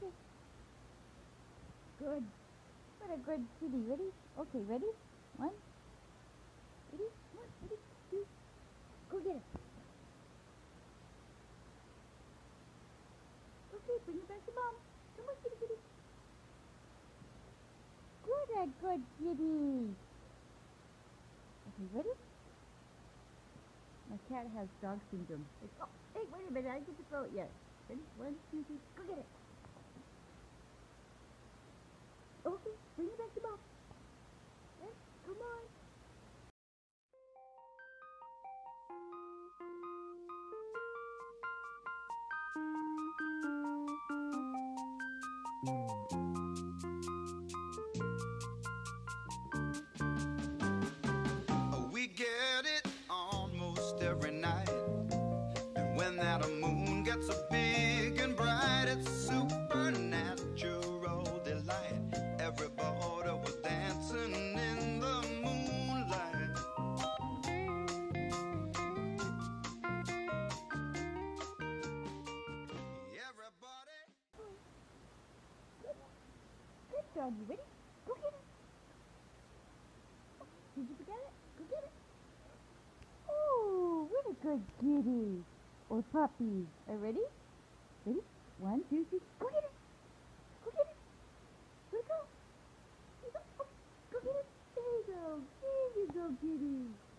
Okay. Good. What a good kitty. Ready? Okay, ready? One. Ready? One. Ready? Two. Go get it. Okay, bring it back to mom. Come on, kitty, kitty. What a good kitty. Okay, ready? My cat has dog syndrome. Oh, hey, wait a minute. I didn't get to throw it yet. Ready? One, two, three. Go get it. Okay, bring it back to mom. Hey, come on. We get it almost every night, and when that moon gets so big and bright, it's supernatural delight. Everybody was dancing in the moonlight. Everybody. Good dog. You ready? Go get it. Did you forget it? Go get it. Oh, what a good kitty. Or puppy. Are you ready? Ready? One, two, three. Go get it. Go get it. Let go. There you go. Oh, go get it. There you go. There you go, kitty.